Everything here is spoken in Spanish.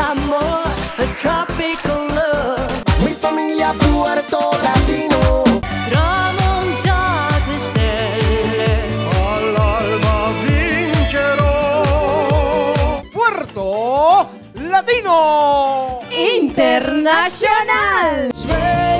amor, a tropical love. Mi famiglia Puerto Latino. Tramontate stelle, all'alba vincerò. Puerto Latino Internacional.